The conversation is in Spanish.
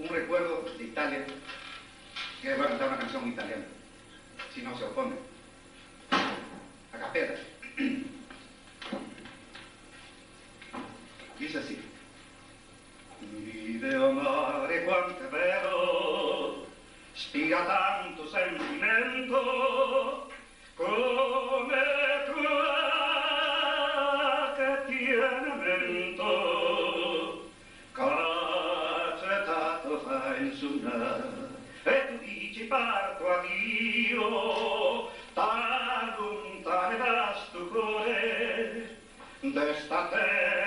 un recuerdo de Italia, que voy a cantar una canción italiana, si no se opone, a capella. Dice así: Ideo amare quanto è vero, spiega tanto sentimento, come tua che tiene mento, cacetato fa insunnare, e tu dici parto a Dio, tan lontane da sto cuore, d'esta terra